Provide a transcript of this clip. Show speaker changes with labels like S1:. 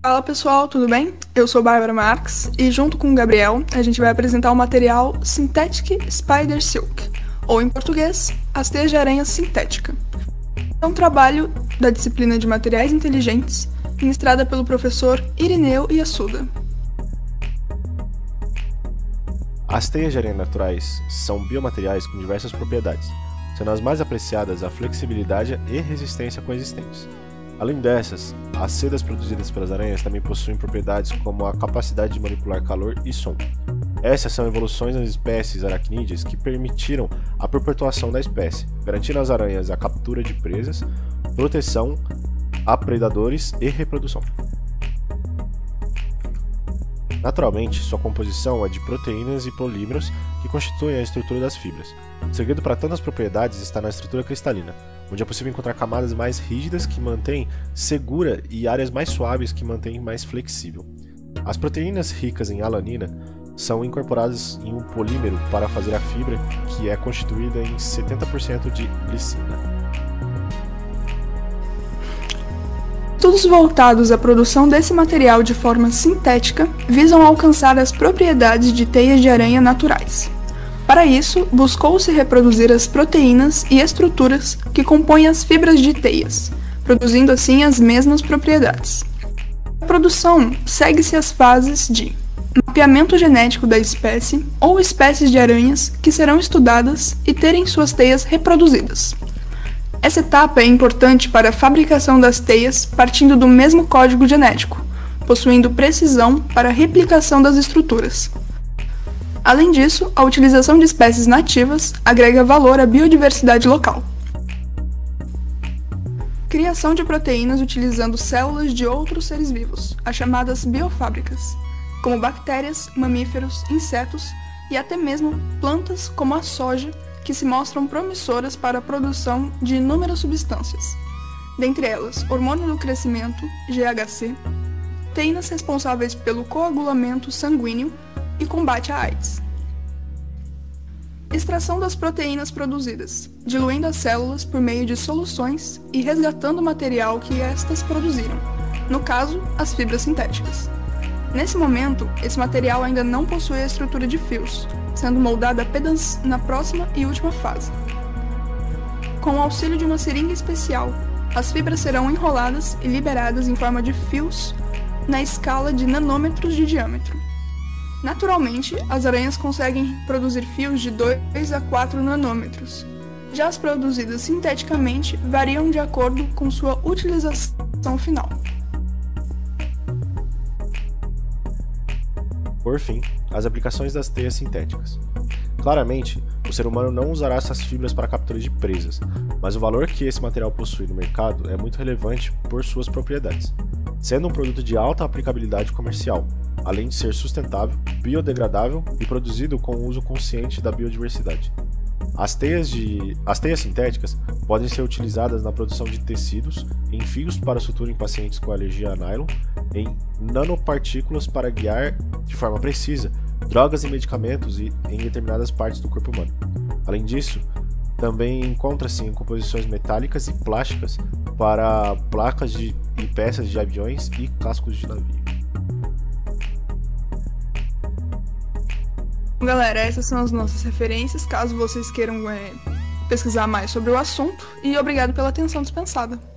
S1: Fala pessoal, tudo bem? Eu sou Bárbara Marques e junto com o Gabriel a gente vai apresentar o material Synthetic Spider Silk, ou em português, as teias de aranha sintética. É um trabalho da disciplina de materiais inteligentes, ministrada pelo professor Irineu Yasuda.
S2: As teias de aranha naturais são biomateriais com diversas propriedades, sendo as mais apreciadas a flexibilidade e resistência coexistentes. Além dessas, as sedas produzidas pelas aranhas também possuem propriedades como a capacidade de manipular calor e som. Essas são evoluções nas espécies aracnídeas que permitiram a perpetuação da espécie, garantindo às aranhas a captura de presas, proteção a predadores e reprodução. Naturalmente, sua composição é de proteínas e polímeros que constituem a estrutura das fibras. O segredo para tantas propriedades está na estrutura cristalina, onde é possível encontrar camadas mais rígidas que mantêm segura e áreas mais suaves que mantêm mais flexível. As proteínas ricas em alanina são incorporadas em um polímero para fazer a fibra, que é constituída em 70% de glicina.
S1: Estudos voltados à produção desse material de forma sintética visam alcançar as propriedades de teias de aranha naturais. Para isso, buscou-se reproduzir as proteínas e estruturas que compõem as fibras de teias, produzindo assim as mesmas propriedades. A produção segue-se as fases de mapeamento genético da espécie ou espécies de aranhas que serão estudadas e terem suas teias reproduzidas. Essa etapa é importante para a fabricação das teias partindo do mesmo código genético, possuindo precisão para a replicação das estruturas. Além disso, a utilização de espécies nativas agrega valor à biodiversidade local. Criação de proteínas utilizando células de outros seres vivos, as chamadas biofábricas, como bactérias, mamíferos, insetos e até mesmo plantas como a soja, que se mostram promissoras para a produção de inúmeras substâncias, dentre elas hormônio do crescimento, GHC, proteínas responsáveis pelo coagulamento sanguíneo e combate à AIDS. Extração das proteínas produzidas, diluindo as células por meio de soluções e resgatando o material que estas produziram, no caso, as fibras sintéticas. Nesse momento, esse material ainda não possui a estrutura de fios, sendo moldado apenas na próxima e última fase. Com o auxílio de uma seringa especial, as fibras serão enroladas e liberadas em forma de fios na escala de nanômetros de diâmetro. Naturalmente, as aranhas conseguem produzir fios de 2 a 4 nanômetros. Já as produzidas sinteticamente variam de acordo com sua utilização final.
S2: Por fim, as aplicações das teias sintéticas. Claramente, o ser humano não usará essas fibras para a captura de presas, mas o valor que esse material possui no mercado é muito relevante por suas propriedades, sendo um produto de alta aplicabilidade comercial, além de ser sustentável, biodegradável e produzido com o uso consciente da biodiversidade. As teias sintéticas podem ser utilizadas na produção de tecidos, em fios para sutura em pacientes com alergia a nylon, em nanopartículas para guiar de forma precisa drogas e medicamentos em determinadas partes do corpo humano. Além disso, também encontra-se em composições metálicas e plásticas para placas e peças de aviões e cascos de navio.
S1: Galera, essas são as nossas referências, caso vocês queiram pesquisar mais sobre o assunto, e obrigado pela atenção dispensada.